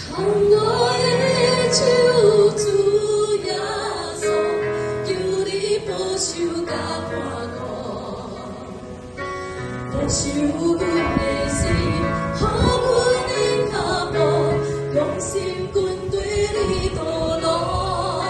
我的手主耶稣，求你保守甲看顾，保守阮的心，予阮的脚步，用心跟对你道路。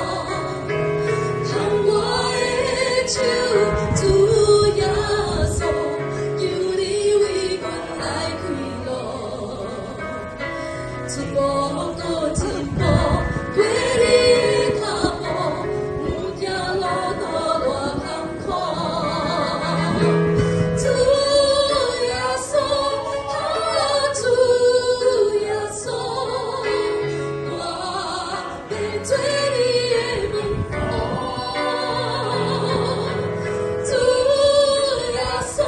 牵我的手，主耶稣，求你为阮来开路。一步过一步，过你的脚步，不惊路途偌坎坷。主耶稣，主耶稣，我要做你的门徒。主耶稣，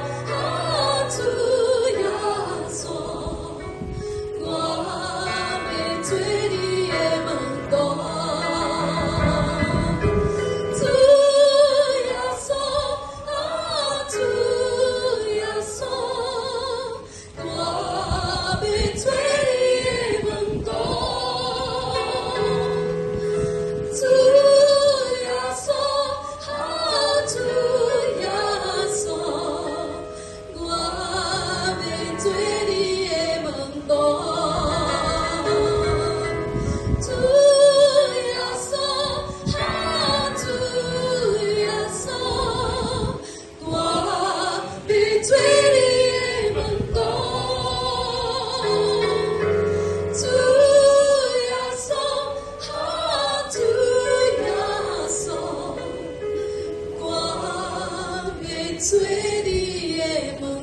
主耶稣。我要做你的门徒，主耶稣，主耶稣，我要做你的门徒，主耶稣，主耶稣，我要做你的门徒。做你的门。